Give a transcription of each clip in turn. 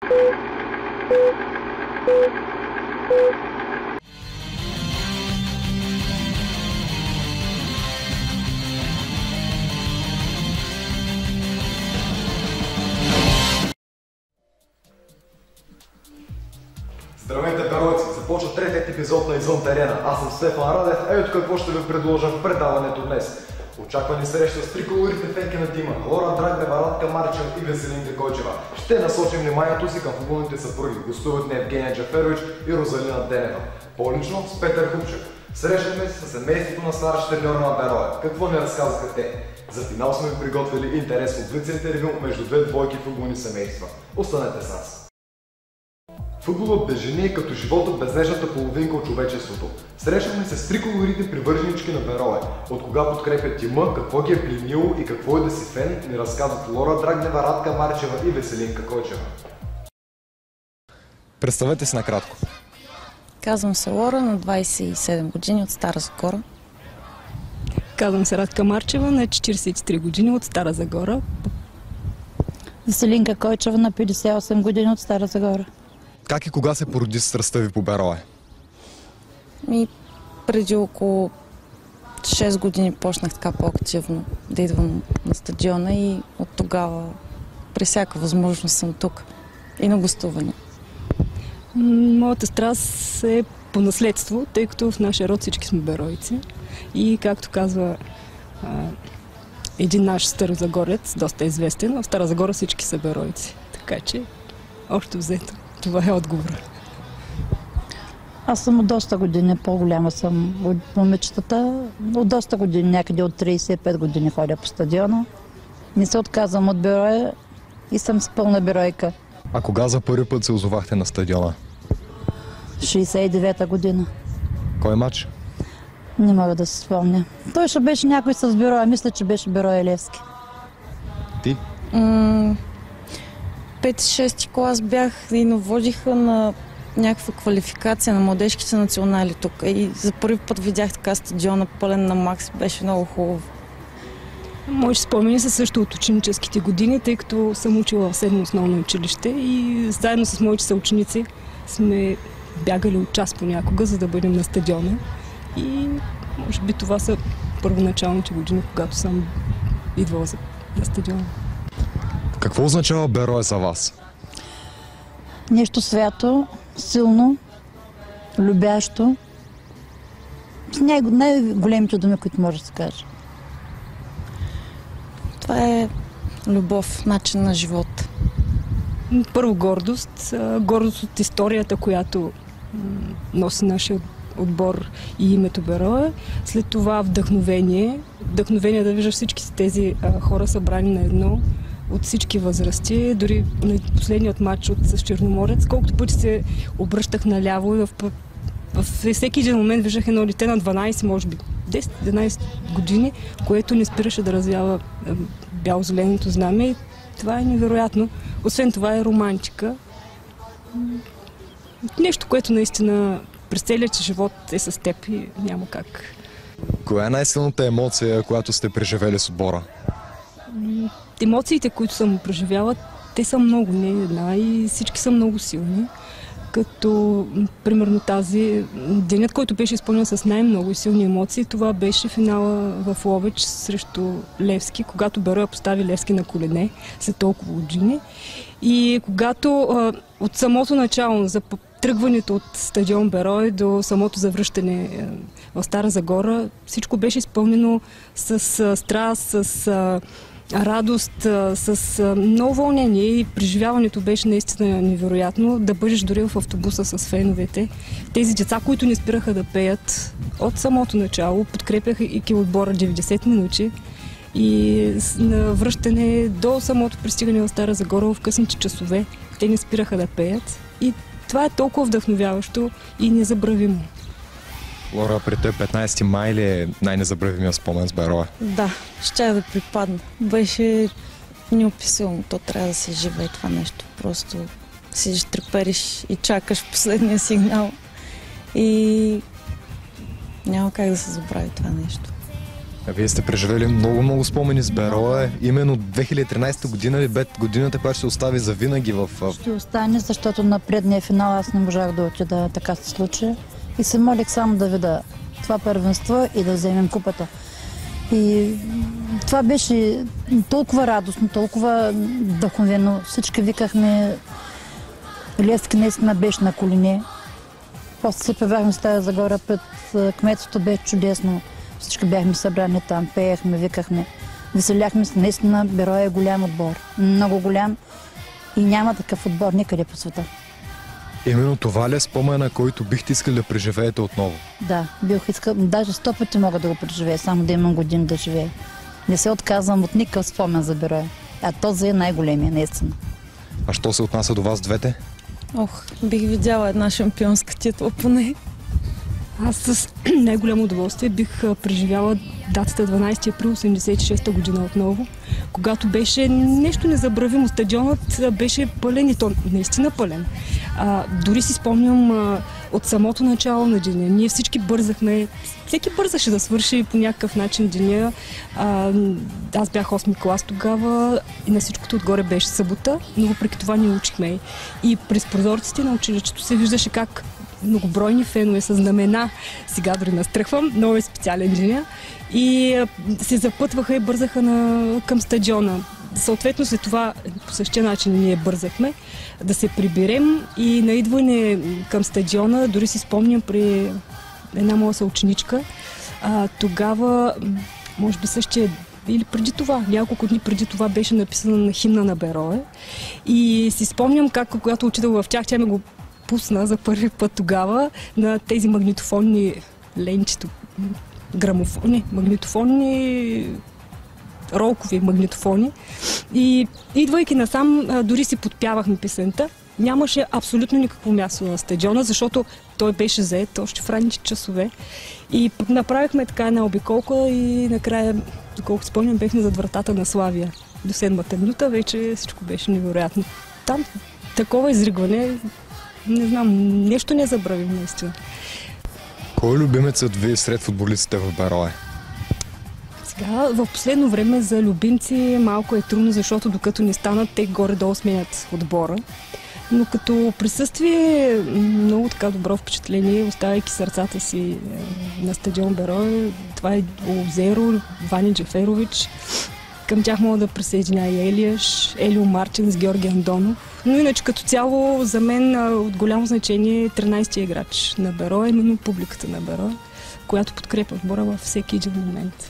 Здравейте, беройци! Започва третият епизод на Извън терена. Аз съм Стефан Радев, ето какво ще ви предложа в предаването днес. Очаквани среща с три колоритни фенки на тима Лора Драгнева, Радка Марчева и Веселинка Койчева. Ще насочим вниманието си към футболните съпруги. Гостуват ни Евгения Джаферович и Розалина Денева. По-лично с Петър Хупчев. Срещаме се с семейството на старшите треньори на Берое. Какво ни разказаха те? За финал сме ви приготвили интересно блиц интервю между две двойки футболни семейства. Останете с нас! Футболът без жени е като живота без нежната половинка от човечеството. Срещаме се с три колоритни привърженички на Берое. От кога подкрепят тима, какво ги е пленило и какво е да си фен, ни разказват Лора Драгнева, Радка Марчева и Веселинка Койчева. Представете се накратко. Казвам се Лора, на 27 години от Стара Загора. Казвам се Радка Марчева, на 43 години от Стара Загора. Веселинка Койчева, на 58 години от Стара Загора. Как и кога се породи страстта ви по Берое? Преди около 6 години почнах така по-активно да идвам на стадиона и от тогава при всяка възможност съм тук и на гостуване. Моята страст е по наследство, тъй като в нашия род всички сме беройци. И както казва един наш старозагорец, доста известен, в Стара Загора всички са беройци. Така че, общо взето, това е отговор. Аз съм от доста години, по-голяма съм от момичетата. От доста години, някъде от 35 години ходя по стадиона. Не се отказвам от Берое и съм с пълна беройка. А кога за първи път се озовахте на стадиона? 69-та година. Кой мач? Не мога да се спомня. Той ще беше някой с Берое, мисля, че беше Берое Левски. Ти? 5-6 клас бях и водиха на някаква квалификация на младежките национали тук. И за първи път видях така стадиона пълен на макс. Беше много хубаво. Моите спомени са също от ученическите години, тъй като съм учила в 7 основно училище и заедно с моите съученици сме бягали от час понякога, за да бъдем на стадиона. И може би това са първоначалните години, когато съм идвала на стадиона. Какво означава Берое за вас? Нещо свято, силно, любящо. С най-големите думи, които може да се каже. Това е любов, начин на живот. Първо гордост. Гордост от историята, която носи нашия отбор и името Берое. След това вдъхновение. Вдъхновение да виждаш всички тези хора събрани на едно от всички възрасти. Дори на последният матч с Черноморец, колкото пъти се обръщах наляво и във всеки един момент виждах едно дете на 12, може би 10-11 години, което не спираше да развява бяло-зеленото знаме и това е невероятно. Освен това е романтика. Нещо, което наистина през целият си живот е с теб и няма как. Коя е най-силната емоция, която сте преживели с отбора? Емоциите, които съм преживяла, те са много, не една и всички са много силни. Като, примерно денят, който беше изпълнен с най-много силни емоции, това беше финала в Ловеч срещу Левски, когато Берое постави Левски на колене след толкова години. И когато от самото начало, за тръгването от стадион Берое до самото завръщане в Стара Загора, всичко беше изпълнено с страст, с радост, с много вълнение и преживяването беше наистина невероятно. Да бъдеш дори в автобуса с феновете. Тези деца, които не спираха да пеят от самото начало, подкрепяха и отбора 90 минути и на връщане до самото пристигане в Стара Загора в късните часове те не спираха да пеят и това е толкова вдъхновяващо и незабравимо. Лора, при теб 15 май ли е най-незабравимия спомен с Берое? Да, ще да припадна. Беше неописуемо. То трябва да се живее това нещо. Просто седиш, трепериш и чакаш последния сигнал. И няма как да се забрави това нещо. Вие сте преживели много спомени с Берое. Именно 2013 година ли бе годината, която ще остави за винаги в... Ще остане, защото на предния финал аз не можах да отида, така се случи. И се молих само да видя това първенство и да вземем купата. И това беше толкова радостно, толкова вдъхновено. Всички викахме, Левски наистина беше на колене. После се певахме с тази Загора пред кметството, беше чудесно. Всички бяхме събрани там, пеехме, викахме. Веселяхме се, наистина Берое е голям отбор. Много голям и няма такъв отбор никъде по света. Именно това ли е спомена, който бихте искали да преживеете отново? Да, бих искал, даже 100 пъти мога да го преживея, само да имам години да живея. Не се отказвам от никакъв спомен за Берое. А този е най-големия, наистина. А що се отнася до вас двете? Бих видяла една шампионска титла поне. Аз с най-голямо удоволствие бих преживяла датата 12 април 1986 година отново, когато беше нещо незабравимо. Стадионът беше пълен и то наистина пълен. Дори си спомням от самото начало на деня. Ние всички бързахме, всеки бързаше да свърши по някакъв начин деня. Аз бях 8 клас тогава и на всичкото отгоре беше събота, но въпреки това ние учихме. И през прозорците на училището се виждаше как многобройни фенове с знамена, сега дори настръхвам, много е специален деня, и се запътваха и бързаха към стадиона. Съответно след това по същия начин ние бързахме да се приберем и на идване към стадиона, дори си спомням при една моя съученичка, тогава, може би същия или преди това, няколко дни преди това беше написана на химна на Берое и си спомням как, когато отидох в тях, тя ме го пусна за първи път тогава на тези магнитофонни ленчето, грамофони, магнитофонни, ролкови магнитофони. И идвайки насам, дори си подпявахме песента. Нямаше абсолютно никакво място на стадиона, защото той беше зает още в ранните часове. И направихме така една обиколка и накрая, доколко спомням, бехме зад вратата на Славия. До 7-та минута вече всичко беше невероятно. Там такова изригване, не знам, нещо не забравим наистина. Кой е любимецът ви сред футболистите в Берое? Сега, в последно време за любимци малко е трудно, защото докато не станат, те горе-долу сменят отбора. Но като присъствие, много така добро впечатление, оставяйки сърцата си на стадион Берое. Това е Озеро, Вани Джаферович. Към тях мога да присъединя и Елиаш, Елио Мартинс, Георги Андонов. Но иначе като цяло за мен от голямо значение е 13-ти играч на Берое, именно публиката на Берое, която подкрепя отбора във всеки един момент.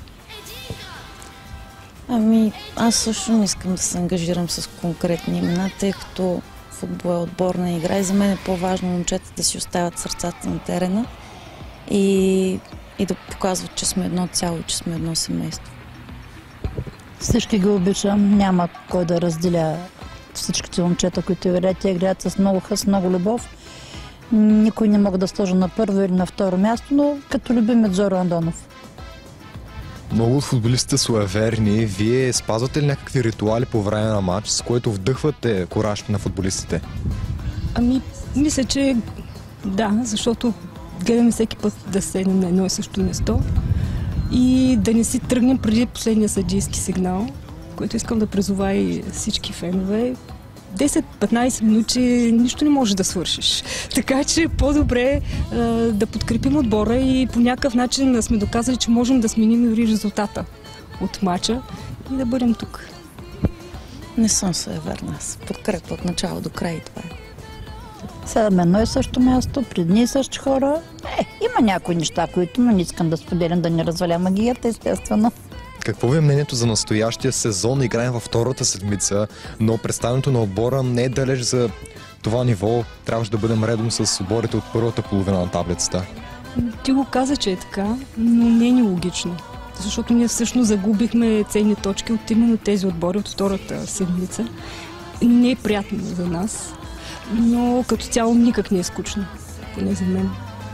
Аз също не искам да се ангажирам с конкретни имена, тъй като футбол е отборна игра и за мен е по-важно момчетата да си оставят сърцата на терена и да показват, че сме едно цяло, че сме едно семейство. Всички ги обичам, няма кой да разделя всичките момчета, които играят. Те играят с много хъс, много любов. Никой не мога да сложа на първо или на второ място, но като любим Джоро Андонов. Много от футболистите суеверни. Вие спазвате ли някакви ритуали по време на матч, с което вдъхвате кураж на футболистите? Мисля, че да, защото гледаме всеки път да седнем на едно и също место и да не си тръгнем преди последния съдийски сигнал, който искам да призова и всички фенове. 10-15 минути нищо не може да свършиш. Така че по-добре да подкрепим отбора и по някакъв начин сме доказали, че можем да сменим дори резултата от матча и да бъдем тук. Не съм суеверна. Аз подкрепя от начало до край, това е. Седаме едно и също място, при едни и същи хора. Има някои неща, които не искам да споделям, да не разваля магията, естествено. Какво ви е мнението за настоящия сезон? Играем във втората седмица, но представянето на отбора не е далеч за това ниво. Трябваше да бъдем редом с отборите от първата половина на таблицата. Ти го каза, че е така, но не е нелогично. Защото ние всъщност загубихме ценни точки от именно тези отбори от втората седмица. Не е приятно за нас, но като цяло никак не е скучно, поне за мен.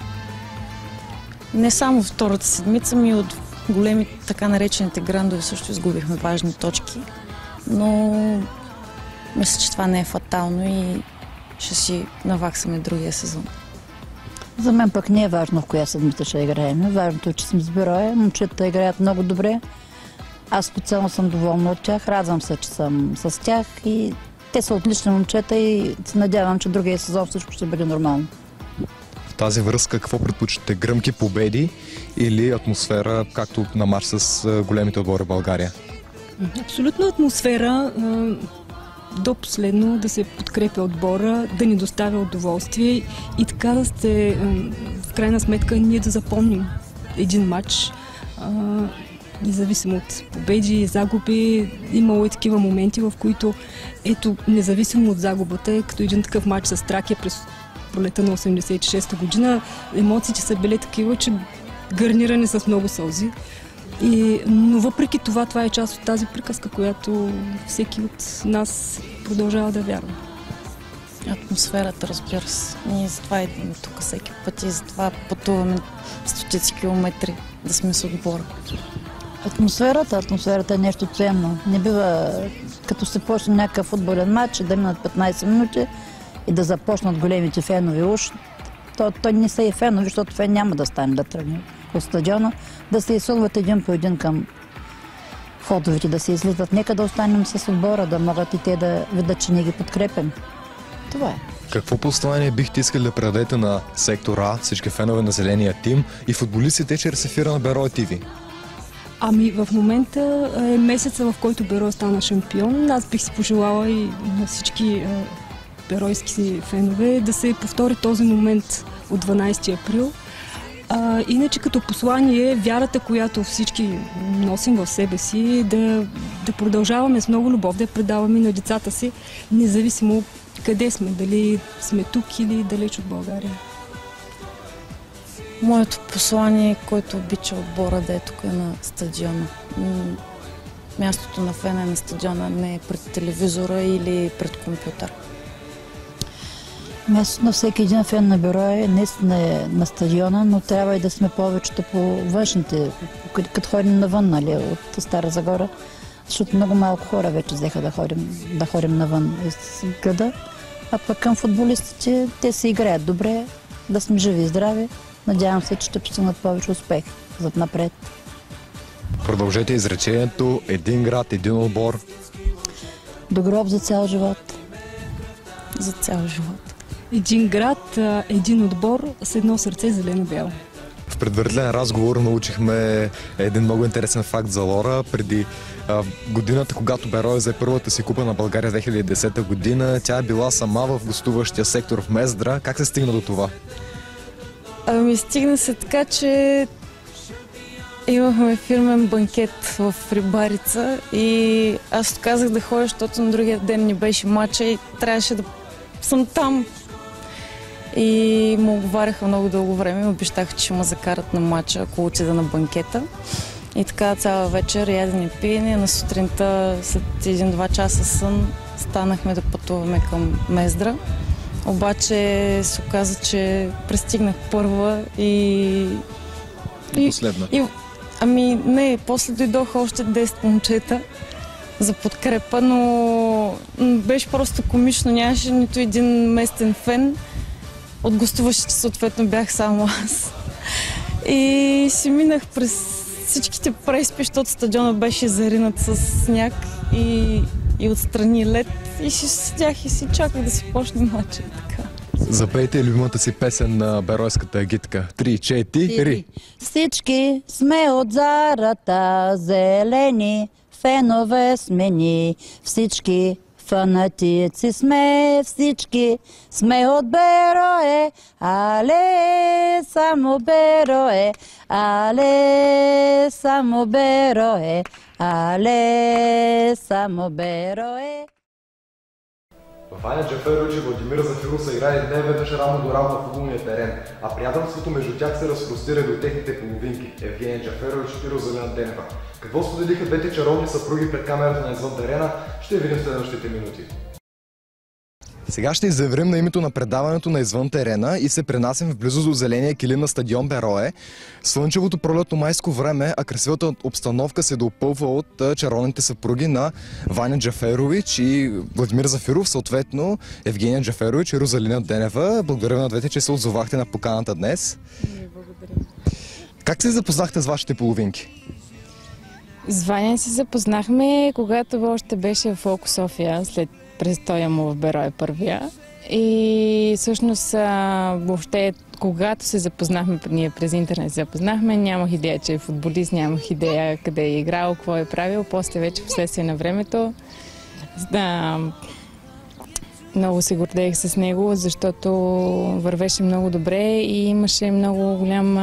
Не само втората седмица, ми от големи така наречените грандове също изгубихме важни точки, но мисля, че това не е фатално и ще си наваксаме другия сезон. За мен пък не е важно в коя седмица ще играем. Важното е, че съм с Берое. Момчетата играят много добре. Аз специално съм доволна от тях. Радвам се, че съм с тях и те са отлични момчета и се надявам, че другия сезон всичко ще бъде нормално. В тази връзка какво предпочитате? Гръмки победи или атмосфера, както на мач с големите отбори в България? Абсолютно атмосфера. До последно да се подкрепя отбора, да ни доставя удоволствие и така да сте, в крайна сметка, ние да запомним един матч, независимо от победи и загуби. Имало и такива моменти, в които, ето, независимо от загубата, като един такъв матч с Тракия през пролета на 86-та година, емоциите са били такива, че гарнирани с много сълзи. Но въпреки това, това е част от тази приказка, която всеки от нас продължава да вярва. Атмосферата, разбира се. Ние затова идваме тук всеки път и затова пътуваме стотици километри да сме с отбора. Атмосферата е нещо ценно. Не бива, като се почне някакъв футболен матч, да минат 15 минути и да започнат големите фенови уж. Той не са и фенови, защото фен няма да стане да тръгне от стадиона, да се изсълват един по един към входовете, да се излизат. Нека да останем с отбора, да могат и те да видят, че ние ги подкрепим. Това е. Какво послание бихте искали да предадете на сектор А, всички фенове на зеления тим и футболистите чрез ефира на Берое ТВ? Ами в момента е месеца, в който Берое стана шампион. Аз бих си пожелала и на всички беройски фенове да се повтори този момент от 12 април. Иначе като послание, вярата, която всички носим в себе си, да продължаваме с много любов, да я предаваме на децата си, независимо къде сме, дали сме тук или далеч от България. Моето послание, който обича отбора, да е тук на стадиона. Мястото на фена на стадиона, не е пред телевизора или пред компютър. Мястото на всеки един фен на Берое наистина е на стадиона, но трябва и да сме повечето по външните, като ходим навън, нали, от Стара Загора, защото много малко хора вече взеха да ходим навън из града. А пък към футболистите, те се играят добре, да сме живи и здрави. Надявам се, че ще постигнат повече успех зад напред. Продължете изречението: един град, един отбор. До гроб за цял живот. За цял живот. Един град, един отбор с едно сърце зелено-бяло. В предварителен разговор научихме един много интересен факт за Лора. Преди годината, когато Берое взе първата си купа на България 2010 година, тя е била сама в гостуващия сектор в Мездра. Как се стигна до това? Ами стигна се така, че имахме фирмен банкет в Рибарица и аз отказах да ходя, защото на другия ден ни беше мача и трябваше да съм там. И му оговаряха много дълго време, обещаха, че ще ме закарат на мача, ако отида на банкета. И така цяла вечер ядене пиене, на сутринта след 1-2 часа сън станахме да пътуваме към Мездра. Обаче се оказа, че пристигнах първа и последна. Ами не, после дойдоха още 10 момчета за подкрепа, но беше просто комично, нямаше нито един местен фен. От гостуващите съответно бях само аз. И си минах през всичките преспи, защото стадиона беше заринат с сняг и отстрани лед. И си седях и си чаках да си почне мача. Запейте любимата си песен на беройската агитка. 3-4. Всички сме от зарата, зелени фенове сме ни. Всички фанатици сме, всички сме от Берое. Але, само Берое. Але, само Берое. Але, само Берое. Ваня Джаферович и Владимир Зафиров са играли не веднъж равно до равно на футболния терен, а приятелството между тях се разпростира до техните половинки – Евгения Джаферович и Розалина Денева. Какво споделиха двете чаровни съпруги пред камерата на извън терена, ще видим в следващите минути. Сега ще изяврим на името на предаването на Извън терена и се пренасим в близо до зеления килим на стадион Берое. Слънчевото пролетно майско време, а красивата обстановка се допълва от чаровните съпруги на Ваня Джаферович и Владимир Зафиров, съответно Евгения Джаферович и Розалина Денева. Благодаря на двете, че се отзовахте на поканата днес. Благодаря. Как се запознахте с вашите половинки? С Ваня се запознахме, когато още беше в Фолк София, след престоя му в Берое първия. И всъщност въобще, когато се запознахме, ние през интернет се запознахме, нямах идея, че е футболист, нямах идея къде е играл, какво е правил. После вече вследствие на времето много се гордеех с него, защото вървеше много добре и имаше много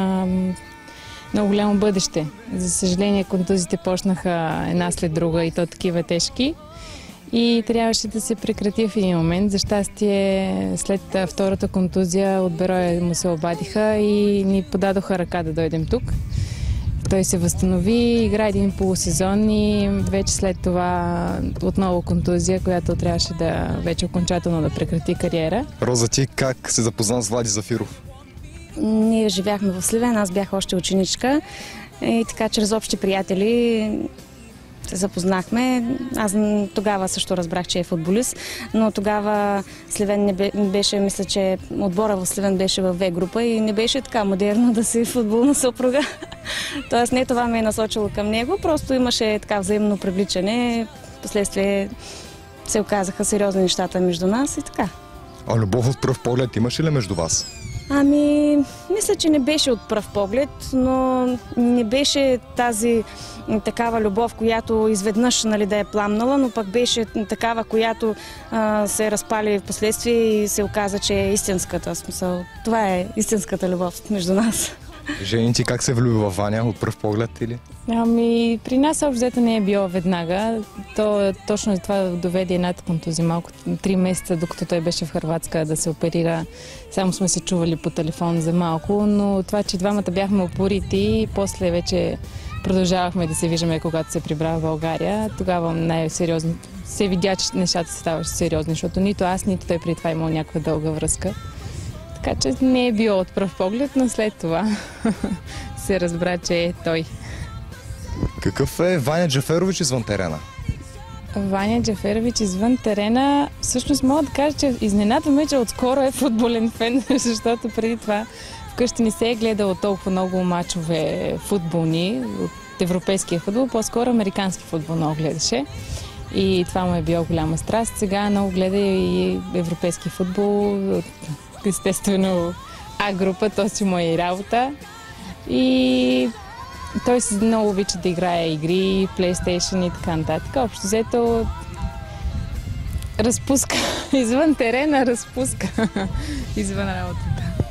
голямо бъдеще. За съжаление, контузите почнаха една след друга и то такива тежки. И трябваше да се прекрати в един момент. За щастие, след втората контузия от Берое му се обадиха и ни подадоха ръка да дойдем тук. Той се възстанови, игра един полусезон и вече след това отново контузия, която трябваше да вече окончателно да прекрати кариера. Роза, ти как се запозна с Влади Зафиров? Ние живяхме в Сливен, аз бях още ученичка и така чрез общи приятели се запознахме. Аз тогава също разбрах, че е футболист, но тогава Сливен не беше, мисля, че отбора в Сливен беше в В група и не беше така модерно да си футболна съпруга. Тоест не това ме е насочило към него, просто имаше така взаимно привличане. Впоследствие се оказаха сериозни нещата между нас и така. А любов от пръв поглед имаше ли между вас? Ами, мисля, че не беше от пръв поглед, но не беше тази такава любов, която изведнъж да е пламнала, но пък беше такава, която се разпали в последствие и се оказа, че е истинската. Смисъл, това е истинската любов между нас. Жени, ти как се влюби във Ваня от пръв поглед или? Ами, при нас общо взето не е било веднага. Точно това доведе едната контузия малко 3 месеца, докато той беше в Хърватска да се оперира. Само сме се чували по телефон за малко, но това, че двамата бяхме упорити, после вече продължавахме да се виждаме, когато се прибра в България. Тогава най-сериозно се видя, че нещата се ставаше сериозни, защото нито аз, нито той преди това имал някаква дълга връзка. Така че не е било от пръв поглед, но след това се разбра, че е той. Какъв е Ваня Джаферович извън терена? Ваня Джаферович извън терена, всъщност мога да кажа, че изненадваме, че отскоро е футболен фен, защото преди това вкъщи не се е гледало толкова много мачове футболни от европейския футбол, по-скоро американски футбол много гледаше. И това му е било голяма страст. Сега много гледа и европейски футбол, естествено А-група, то си му е и работа. И той си много обича да играе игри, PlayStation и така нататък. Общо взето разпуска. Извън терена разпуска. Извън работата.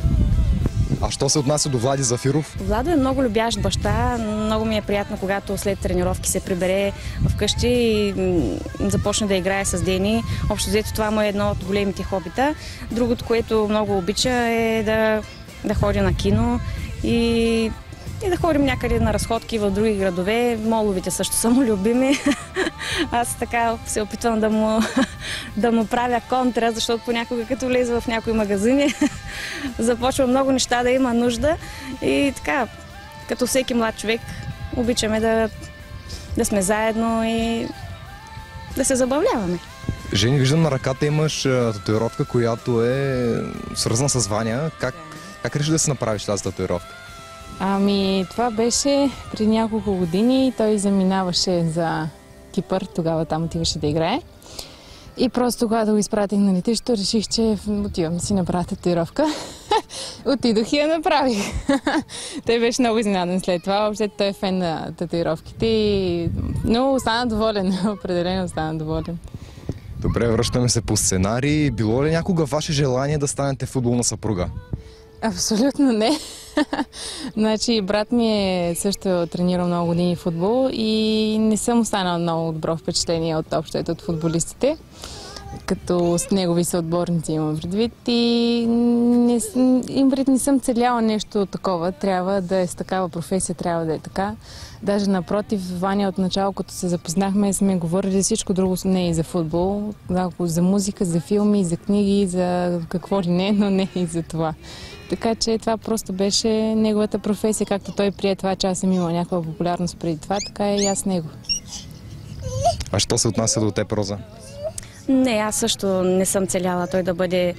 А що се отнася до Влади Зафиров? Владо е много любящ баща. Много ми е приятно, когато след тренировки се прибере вкъщи и започне да играе с Дени. Общо взето това му е едно от големите хобита. Другото, което много обича е да ходи на кино и да ходим някъде на разходки в други градове. Моловите също са му любими. Аз така се опитвам да му правя контра, защото понякога като влезе в някои магазини започва много неща да има нужда и така, като всеки млад човек, обичаме да сме заедно и да се забавляваме. Жени, виждам на ръката имаш татуировка, която е свързана с Ваня. Как реши да си направиш тази татуировка? Ами, това беше преди няколко години. Той заминаваше за Кипър, тогава там отиваше да играе. И просто когато го изпратих на летището, реших, че отивам да си направя татуировка. Отидох и я направих. Той беше много изненадан след това. Въобще той е фен на татуировките, но остана доволен. Определено остана доволен. Добре, връщаме се по сценарий. Било ли някога ваше желание да станете футболна съпруга? Абсолютно не. Значи, брат ми е също тренирал много години футбол и не съм останала много добро впечатление от общото от футболистите. като с негови съотборници имам предвид и не съм целяла нещо такова. Трябва да е с такава професия, трябва да е така. Даже напротив, Ваня от начало, като се запознахме, сме говорили за всичко друго, не и за футбол, за музика, за филми, за книги, за какво ли не, но не и за това. Така че това просто беше неговата професия, както той прие това, че аз съм имала някаква популярност преди това, така и аз него. А що се отнася до теб, Роза? Не, аз също не съм целяла той да бъде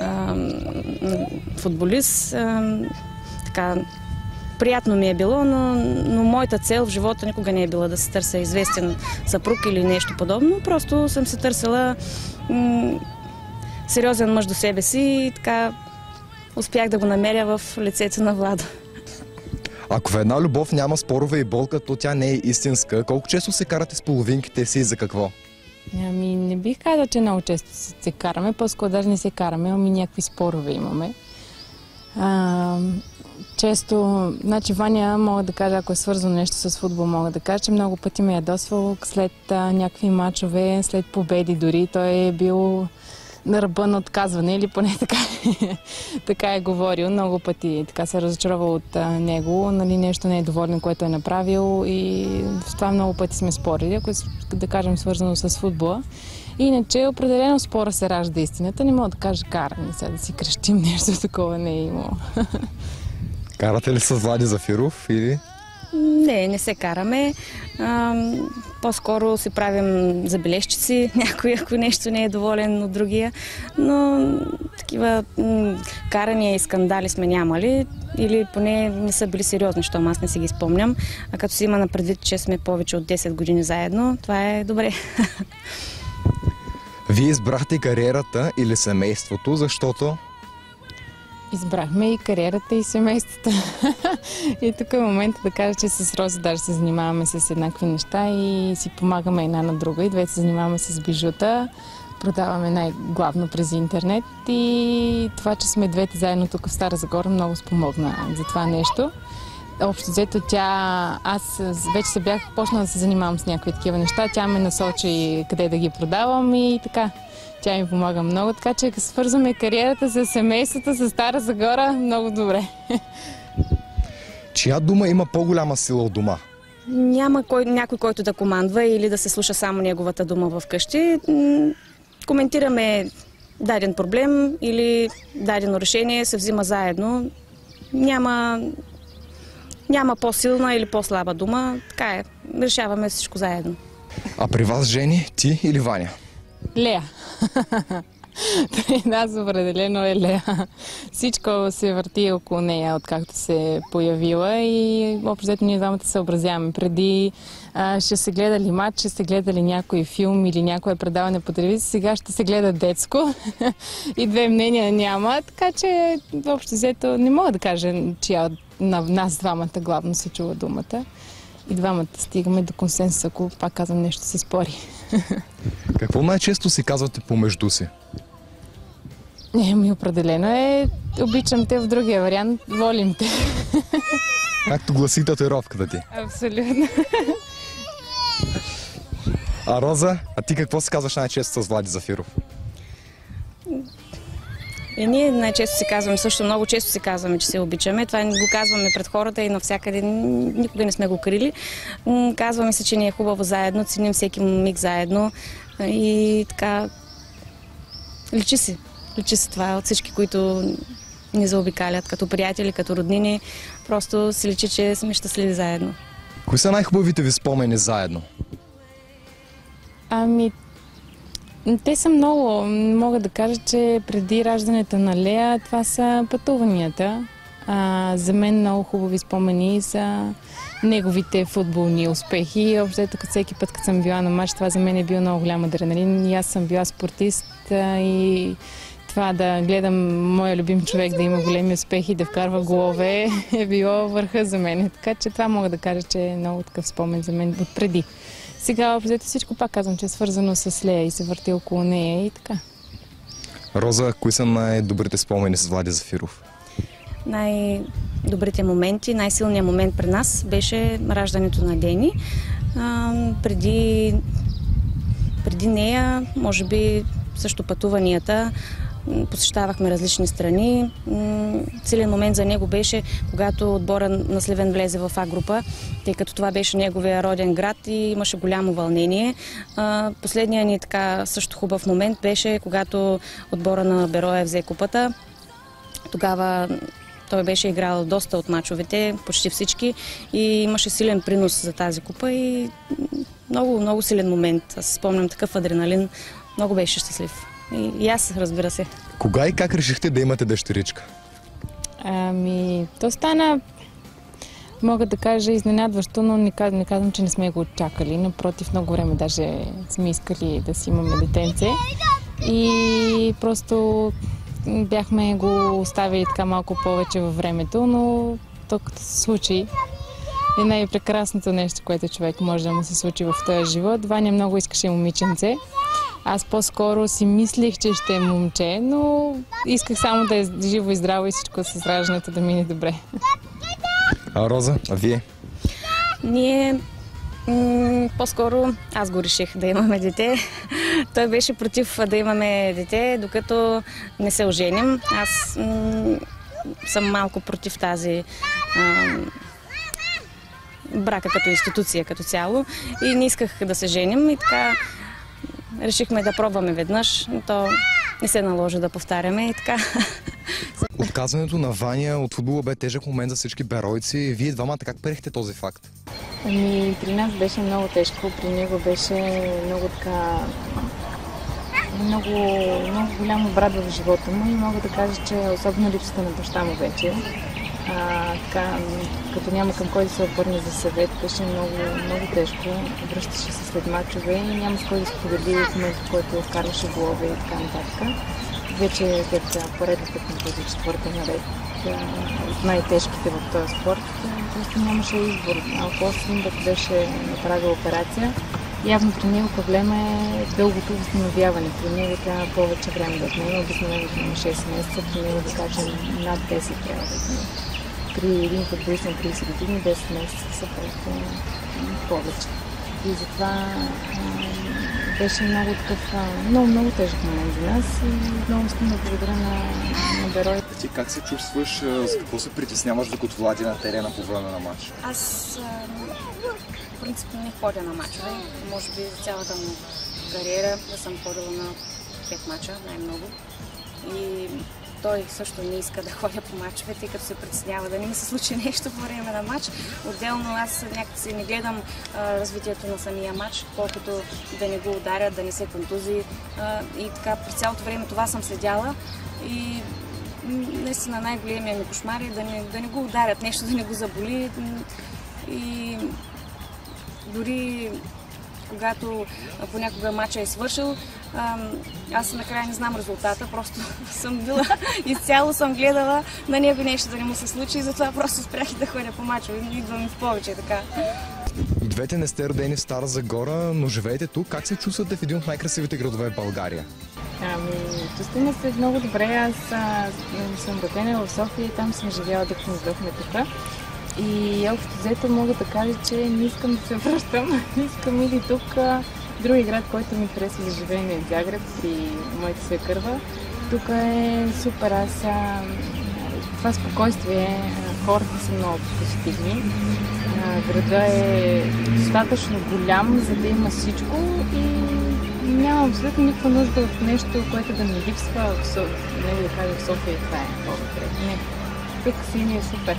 футболист. Така, приятно ми е било, но моята цел в живота никога не е била да се търся известен съпруг или нещо подобно. Просто съм се търсила сериозен мъж до себе си и така успях да го намеря в лицето на Владо. Ако в една любов няма спорове и болка, то тя не е истинска. Колко често се карате с половинките си и за какво? Ами не бих казала, че много често се караме, по-скоро даже не се караме, ами някакви спорове имаме. Често, значи Ваня, мога да кажа, ако е свързано нещо с футбол, мога да кажа, че много пъти ме е ядосвал след някакви мачове, след победи дори. Той е бил на ръба на отказване, или поне така е говорил. Много пъти така се разочаровал от него, нали, нещо не е доволен, което е направил и в това много пъти сме спорили, ако да кажем свързано с футбола. Иначе определено спора се ражда истината. Не мога да кажа каране, сега да си крещим, нещо такова не е имало. Карате ли с Влади Зафиров или? Не се караме. По-скоро си правим забележчици, някой ако нещо не е доволен от другия, но такива карания и скандали сме нямали или поне не са били сериозни, щом аз не си ги спомням. А като си има на предвид, че сме повече от 10 години заедно, това е добре. Вие избрахте кариерата или семейството, защото? Избрахме и кариерата, и семейството. И тук е момента да кажа, че с Рози даже се занимаваме с еднакви неща и си помагаме една на друга. И двете се занимаваме с бижута, продаваме най-главно през интернет и това, че сме двете заедно тук в Стара Загора, много спомогна за това нещо. Общо взето аз вече се бях почнала да се занимавам с някакви такива неща, тя ме насочи къде да ги продавам и така. Тя ми помага много, така че свързваме кариерата с семейството, с Стара Загора много добре. Чия дума има по-голяма сила от дома? Няма някой, който да командва или да се слуша само неговата дума вкъщи. Коментираме даден проблем или дадено решение, се взима заедно. Няма по-силна или по-слаба дума. Така е. Решаваме всичко заедно. А при вас, Жени, ти или Ваня? Лея. При нас определено е Лея. Всичко се върти около нея, откакто се е появила и общо ние двамата съобразяваме. Преди ще се гледали матч, ще се гледали някой филм или някое предаване по телевизия, сега ще се гледа детско и две мнения няма, така че общо взето не мога да кажа, чия на нас двамата главно се чува думата. И двамата стигаме до консенсус, ако пак казвам нещо се спори. Какво най-често си казвате помежду си? Ми определено е, обичам те, в другия вариант, волим те. Както гласи татуировката ти. Абсолютно. А Роза, а ти какво си казваш най-често с Влади Зафиров? Ние най-често си казваме, също много често си казваме, че се обичаме. Това го казваме пред хората и навсякъде, никога не сме го крили. Казваме се, че ни е хубаво заедно, ценим всеки миг заедно и така личи си това от всички, които ни заобикалят, като приятели, като роднини. Просто се личи, че сме щастливи заедно. Кои са най-хубавите ви спомени заедно? Те са много. Мога да кажа, че преди раждането на Лея, това са пътуванията. За мен много хубави спомени са неговите футболни успехи. Общо всеки път, като съм била на мач, това за мен е бил много голям адреналин. И аз съм била спортист и това да гледам моя любим човек да има големи успехи, да вкарва голове, е било върха за мен. Така че това мога да кажа, че е много такъв спомен за мен от преди. Сега обзето всичко пак казвам, че е свързано с Лея и се върти около нея и така. Роза, кои са най-добрите спомени с Влади Зафиров? Най-добрите моменти, най-силният момент при нас беше раждането на Дени. Преди нея, може би също пътуванията. Посещавахме различни страни. Силен момент за него беше, когато отбора на Сливен влезе в А група, тъй като това беше неговия роден град и имаше голямо вълнение. Последният ни така също хубав момент беше, когато отбора на Берое взе купата. Тогава той беше играл доста от мачовете, почти всички, и имаше силен принос за тази купа и много, много силен момент. Аз спомням такъв адреналин. Много беше щастлив. И аз, разбира се. Кога и как решихте да имате дъщеричка? То стана, мога да кажа, изненадващо, но не казвам, че не сме го чакали. Напротив, много време даже сме искали да си имаме детенце. И просто бяхме го оставили така малко повече във времето, но то като се случи, е най-прекрасното нещо, което човек може да му се случи в този живот. Ваня много искаше момиченце. Аз по-скоро си мислих, че ще е момче, но исках само да е живо и здраво и всичко с раждането да мине добре. А Роза, а вие? Ние по-скоро аз го реших да имаме дете. Той беше против да имаме дете, докато не се оженим. Аз съм малко против тази брака като институция, като цяло, и не исках да се женим, и така решихме да пробваме веднъж, но то не се наложи да повтаряме и така. Отказването на Ваня от футбола бе тежък момент за всички беройци. Вие двамата как приехте този факт? При нас беше много тежко, при него беше много така... Много голям брат в живота му и мога да кажа, че особено липсата на баща му вече. Така, като няма към кой да се обърне за съвет, беше много тежко. Връщаше се след мачове и няма с кой да сподели в момента, в който вкарваше голове и така нататък. Вече след поредната на този четвърта наред от най-тежките в този спорт, просто нямаше избор. После като беше направил операция, явно при него проблема е дългото възстановяване. При него трябва повече време да отнема, обикновено на 6 месеца, при него да кажем над 10 трябва да отнема. При един футболист на 30 години 10 месеца са просто повече. И затова беше много тежък момент за нас и много искам да благодаря на Берой. Ти как се чувстваш, за какво се притесняваш, докато Влади на терена по време на матч? Аз в принцип не ходя на мачове. Може би за цялата му кариера да съм ходила на 5 мача, най-много. И той също не иска да ходя по мачове, тъй като се притеснява да не ми се случи нещо по време на матч. Отделно аз някакси не гледам развитието на самия матч, колкото да не го ударят, да не се контузи. И така през цялото време това съм следяла. И наистина най-големия ми кошмар е да не го ударят, нещо да не го заболи. И дори когато понякога матча е свършил, аз накрая не знам резултата, просто съм била изцяло съм гледала на него нещо да не му се случи и затова просто спрях да ходя по мачове, идвам и в повече така. И двете не сте родени в Стара Загора, но живеете тук. Как се чувствате в един от най-красивите градове в България? Чувстваме се много добре. Аз съм родена в София и там съм живяла докато не издохме тук. И общо взето мога да кажа, че не искам да се връщам. Искам или тук. Други град, който ми харесва да живеем е Загреб при моята свекърва. Тук е супер. Това спокойствие, хората са много позитивни. Града е достатъчно голям, за да има всичко и нямам абсолютно никаква нужда от нещо, което да ми липсва в София. Не да кажа в София, това е по-добре. Не, тук си ни е супер.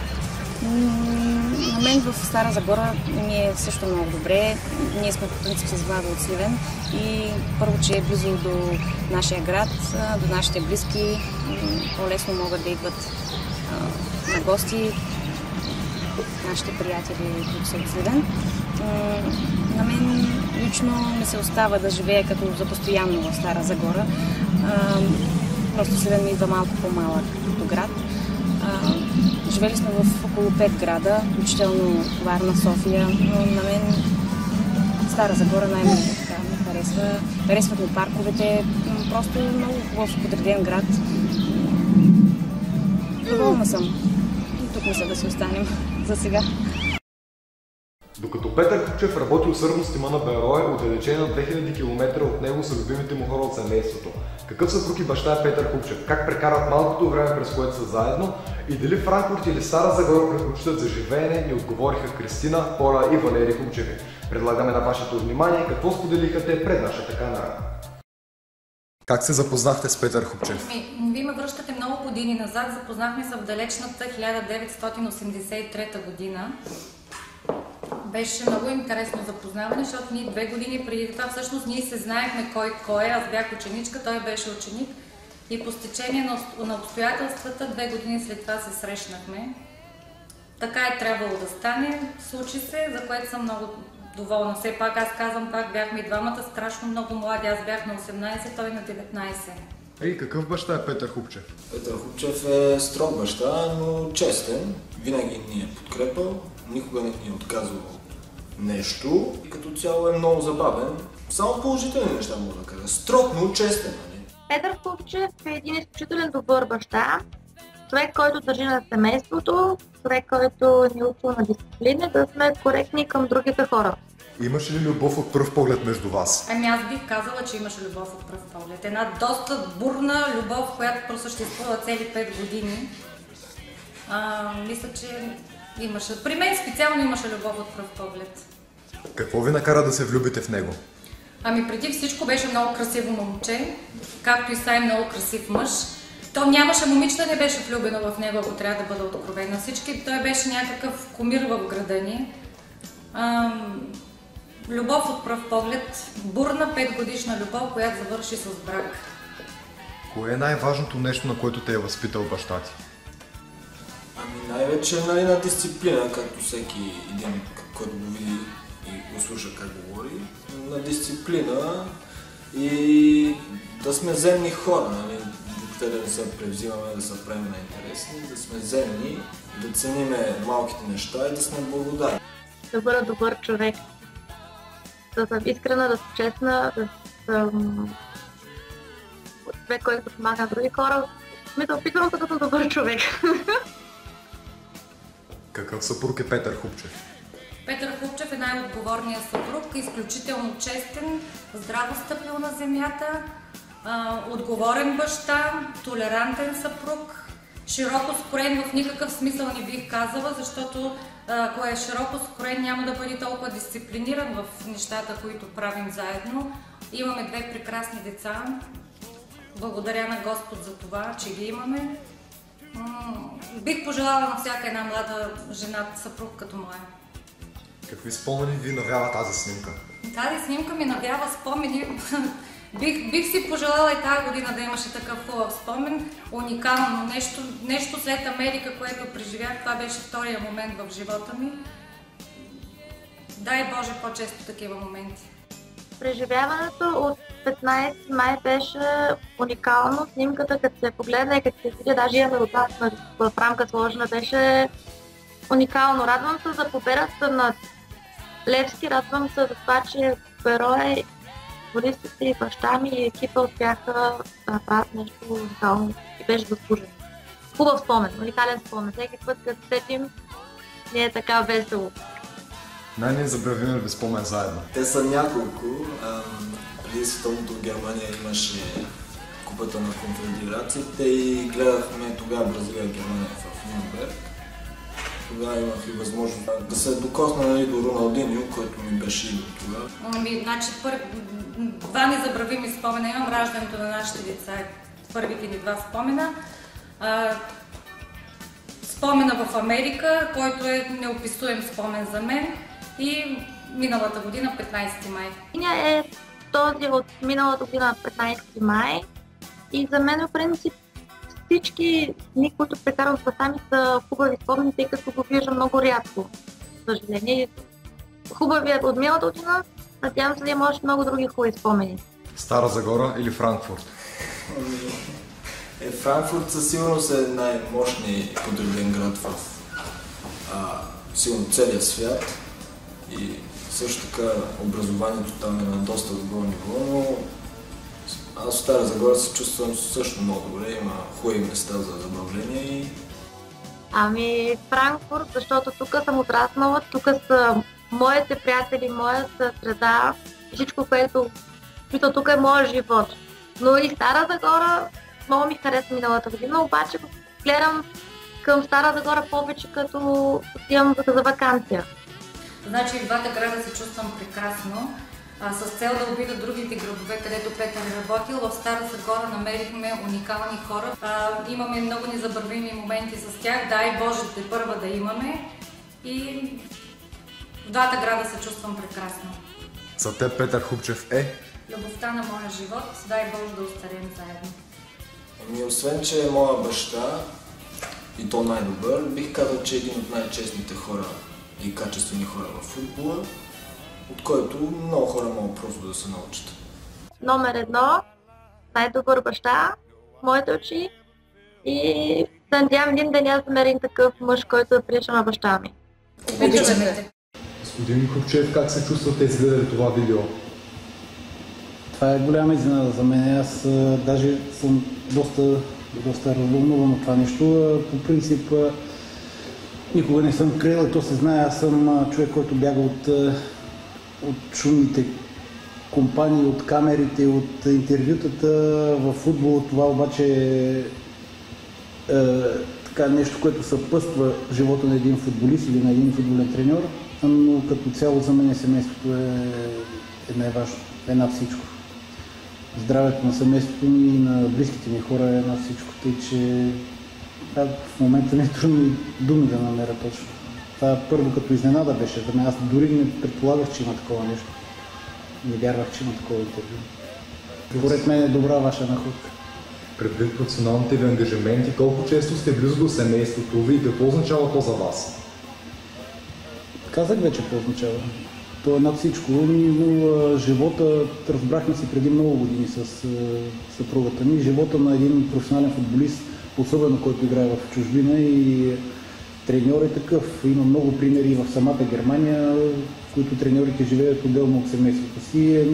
На мен в Стара Загора ми е също много добре. Ние сме по принцип с Владо от Сливен и първо, че е близо до нашия град, до нашите близки, по-лесно могат да идват на гости нашите приятели, които са от Сливен. На мен лично ми се остава да живея като за постоянно в Стара Загора. Просто Сливен ми идва малко по-малък като град. Живели сме в около 5 града, включително Варна, София, но на мен Стара Загора най-много така ми харесва. Харесват ми парковете, просто много хубав подреден град. Доволна съм. И тук мисля да си останем за сега. Докато Петър Хупчев работи усърдно с тима на Берое, отдалечен на 2000 км от него са любимите му хора от семейството. Какъв съпруг и баща е Петър Хупчев? Как прекарат малкото време, през което са заедно? И дали Франкфурт или Стара Загора предпочитат за живеене, ни отговориха Кристина, Пола и Валери Хупчеви. Предлагаме на вашето внимание какво споделиха те пред нашата камера. Как се запознахте с Петър Хупчев? Вие ме връщате много години назад. Запознахме се в далечната 1983 година. Беше много интересно запознаване, защото ние 2 години преди това всъщност ние се знаехме кой е. Аз бях ученичка, той беше ученик. И по стечение на обстоятелствата 2 години след това се срещнахме. Така е трябвало да стане. Случи се, за което съм много доволна. Все пак аз казвам, пак бяхме и двамата страшно много млади. Аз бях на 18, той на 19. И какъв баща е Петър Хупчев? Петър Хупчев е строг баща, но честен. Винаги ни е подкрепал, никога не ни е отказвал нещо. И като цяло е много забавен. Само положителни неща мога да кажа. Строг, но честен. Петър Хупчев е един изключителен добър баща. Човек, който държи на семейството, човек, който ни учи на дисциплина, да сме коректни към другите хора. Имаше ли любов от пръв поглед между вас? Ами аз бих казала, че имаше любов от пръв поглед. Една доста бурна любов, която просъществува цели 5 години. Мисля, че имаше. При мен специално имаше любов от пръв поглед. Какво ви накара да се влюбите в него? Ами преди всичко беше много красиво момче, както и сега е много красив мъж. То нямаше момиче да не беше влюбено в него, ако трябва да бъда откровена. Всички, той беше някакъв кумир в града ни. Любов от пръв поглед, бурна 5-годишна любов, която завърши с брак. Кое е най-важното нещо, на което те е възпитал баща ти? Ами най-вече на дисциплина, както всеки един, който го види и го слуша как говори. На дисциплина и да сме земни хора, нали? Те да не се превзимаме, да се правим на интересни, да сме земни, да цениме малките неща и да сме благодарни. Да бъда добър човек, да съм искрена, да съм честна, да съм човек, който помага на други хора. Опитвам се да съм добър човек. Какъв съпруг е Петър Хупчев? Петър Хупчев е най-отговорният съпруг, изключително честен, здраво стъпил на земята, отговорен баща, толерантен съпруг, широко скорен, в никакъв смисъл не бих казала, защото ако е широко скорен, няма да бъде толкова дисциплиниран в нещата, които правим заедно. Имаме 2 прекрасни деца. Благодаря на Господ за това, че ги имаме. Бих пожелала на всяка една млада жена съпруг като моя. Какви спомени ви навява тази снимка? Тази снимка ми навява спомени. Бих си пожелала и тази година да имаше такъв хубав спомен. Уникално нещо след Америка, което преживях. Това беше втория момент в живота ми. Дай Боже по-често такива моменти. Преживяването от 15 май беше уникално. Снимката, като се погледна и като се видя, даже имаме в рамка сложена, беше уникално. Радвам се за победата на Левски, радвам се за това, че Берое, футболистите и баща ми и екипа успяха да направят нещо уникално и беше заслужено. Хубав спомен, уникален спомен. Всеки път, като сетим, не е така весело. Най-незабравим ли спомен заедно? Те са няколко. Преди световното в Германия имаше Купата на конфедерациите и гледахме тогава Бразилия-Германия в Нюрнберг. Тогава имах и възможност да се докосна до Роналдиньо, който ми беше идол тогава. Значи, 2 незабравими спомена. Имам раждането на нашите деца, първите ни 2 спомена. Спомена в Америка, който е неописуем спомен за мен, и миналата година, 15 май. Е този от миналата година, 15 май, и за мен, в принцип, всички дни, които прекарвам с баща ми, са хубави спомени, тъй като го виждам много рядко, за съжаление. Хубавият от миналата година, надявам се да има още много други хубави спомени. Стара Загора или Франкфурт? Франкфурт със сигурност е най-мощният потребен град в сигурно целия свят и също така образованието там е на доста добро ниво, но аз в Стара Загора се чувствам също много добре, има хубави места за забавление. Ами Франкфурт, защото тук съм отраснала, тук са моите приятели, моята среда, всичко, което тук е моят живот. Но и Стара Загора много ми хареса миналата година, обаче гледам към Стара Загора повече като отивам за ваканция. Значи в двата града се чувствам прекрасно. С цел да обида другите градове, където Петър е работил, в Стара Загора намерихме уникални хора. Имаме много незабравими моменти с тях. Дай Боже, тепърва да имаме. И в двата града се чувствам прекрасно. За теб Петър Хубчев е? Любовта на моя живот. Дай Боже да остарем заедно. Освен, че е моя баща, и то най-добър, бих казал, че е един от най-честните хора и качествени хора в футбола, от който много хора могат просто да се научат. Номер 1, най-добър баща, моите очи, и се надявам един ден аз намерим такъв мъж, който да прилича на баща ми. Обичаме. Господин Хубчев, как се чувствате изгледали това видео? Това е голяма изненада за мен. Аз даже съм доста развълнуван от това нещо. По принцип никога не съм крил, и то се знае. Аз съм човек, който бяга от шумните компании, от камерите, от интервютата в футбол. Това обаче е нещо, което съпътства живота на един футболист или на един футболен треньор, но като цяло за мен семейството е най-важно, е над всичко. Здравето на семейството ми и на близките ми хора е над всичко, тъй че в момента не е трудно думи да намеря точно. Това първо като изненада беше за мен. Аз дори не предполагах, че има такова нещо. Не вярвах, че има такова интервю. Според мен е добра ваша находка. Предвид професионалните ви ангажименти, колко често сте близо до семейството ви и какво означава то за вас? Казах вече какво означава. То е над всичко, но живота, разбрахме се преди много години с съпругата ми, живота на един професионален футболист, особено който играе в чужбина, и треньор е такъв. Има много примери в самата Германия, в които треньорите живеят отделно от семейството си.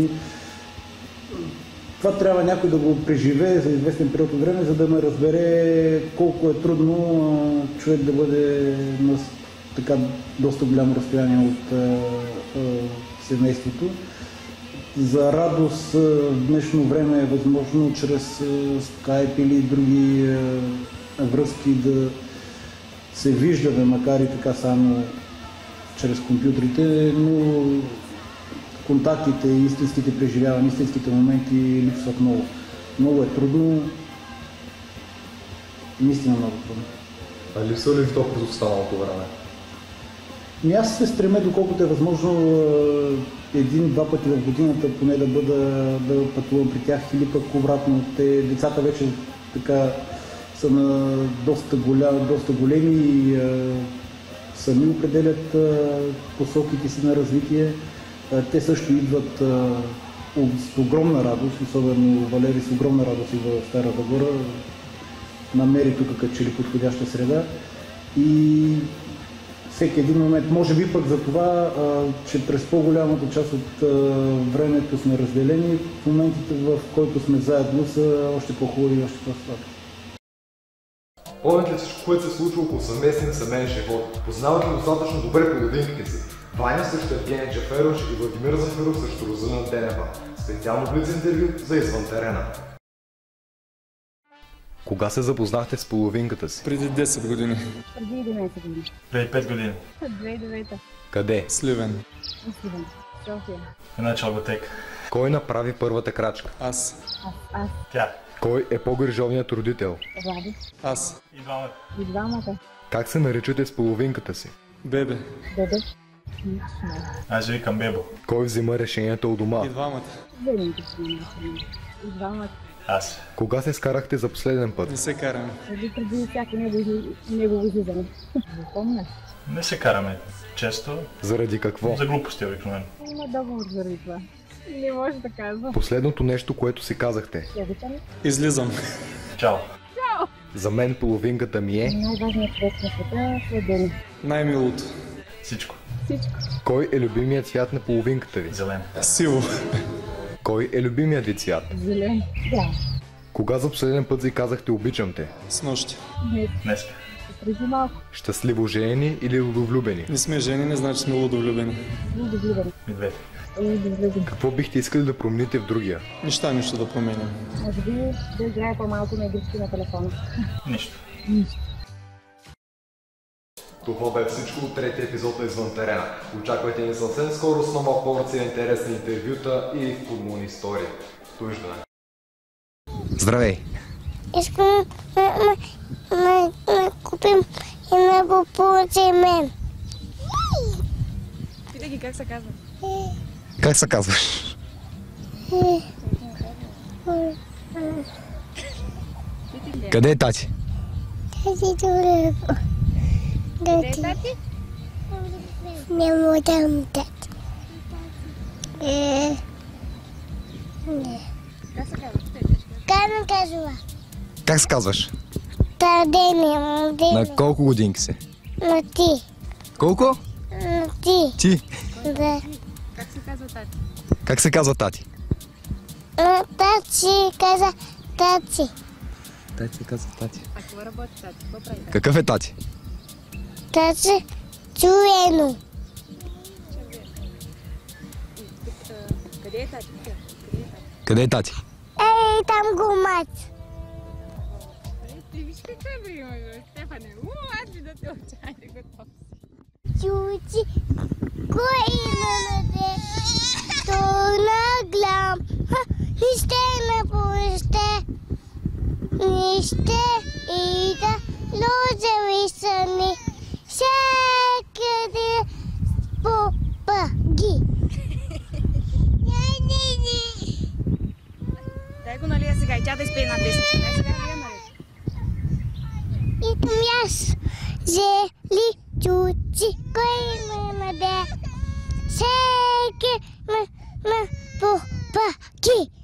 Това трябва някой да го преживее за известен период от време, за да ме разбере колко е трудно човек да бъде на така доста голямо разстояние от семейството. За радост в днешно време е възможно чрез скайп или други връзки да се виждаме, макар и така само чрез компютрите, но контактите, истинските преживявания, истинските моменти липсват много. Много е трудно, наистина много трудно. А липсва ли ви то през останалото време? Аз се стремя, доколкото е възможно, един-два пъти в годината поне да пътувам при тях, или пък обратно. Децата вече така са на доста големи и сами определят посоките си на развитие. Те също идват с огромна радост, особено Валери с огромна радост и в Стара Загора. Намери тук като че ли подходяща среда. И всеки един момент, може би пък за това, че през по-голямата част от времето сме разделени, в моментите, в които сме заедно, са още по-хубави и още по-сладки. Помните ли всичко, което се случва около съвместния семейен живот? Познавате ли достатъчно добре половинките си? Ваня срещу Евгений Джаферош и Владимир Зафиров срещу Розина Денева. Специално блиц интервю за Извън терена. Кога се запознахте с половинката си? Преди 10 години. Преди 11 години. Преди 5 години. 2009. Къде? Сливен. Сливен. София. Една чалбатека. Кой направи първата крачка? Аз. Тя. Кой е по-грижовният родител? Влади. Аз. И двамата. Как се наричате с половинката си? Бебе. Бебе. Аз же викам Бебо. Кой взима решението у дома? И двамата. И двамата. Аз. Кога се скарахте за последен път? Не се караме. Преди всяко негово излизане. Не помня. Не се караме често. Заради какво? За глупости обикновено. Има договор заради това. Не може да казвам. Последното нещо, което си казахте. Излизам. Чао. За мен половинката ми е... Най-важният човек на света е Дени. Най-милото. Всичко. Кой е любимият цвят на половинката ви? Зелен. Сиво. Кой е любимият ви цвят? Зелен. Да. Кога за последен път си казахте обичам те? С нощи. Днес. Преди малко. Щастливо женени или влюбени? Не сме женени, значи сме лудовлюбени. Влюбени. Медведь. Влюбени. Какво бихте искали да промените в другия? Нищо да променим. Може би да играе по-малко на игрички на телефона. Нищо. Това бе всичко от третия епизод на Извън терена. Очаквайте ни съвсем скоро с нова порция интересни интервюта и футболни истории. Довиждане! Здравей! Искам да купим и да го получи мен. Питай ги как се казва. Как се казваш? Къде е тати? Тати добре. Къде е тати? Не му дам тати. Не. Как се казва? Как ме казва? Как се казваш? Тадене. На колко годинки си? На ти. Колко? На ти. Ти. Да. Как се казва тати? Как се казва тати? На тати каза тати. Тати се казва тати. А какво работи тати? Какво прави тати? Какъв е тати? Тати чуено. Къде е тати? Къде е тати? Ей, там го мат. Ти виж какво е приема, Стефане. Аз ли да те очайде готов си. Чучи, кой има на те? То наглям. Нище на повеще. Нище и да лозеви сани. Всекъде попаги. Дай го налия сега и тя да изпее една песничка. Дай сега налия нали. И към аз зели чучи, кой ме наде? Всеки на попаги.